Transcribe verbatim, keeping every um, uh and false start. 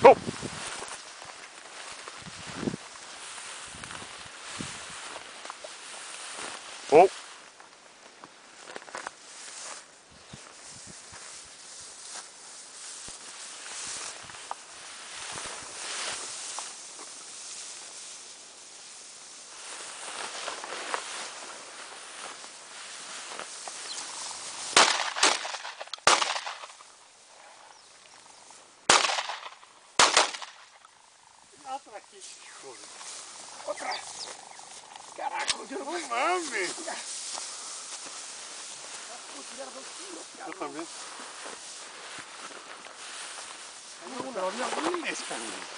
Oh. Oh. Otra aquí, joder. Otra. Carajo, yo no No mames. puedo tirar dos kilos, Yo cabrón. también. Hay una, pero había miles, cabrón.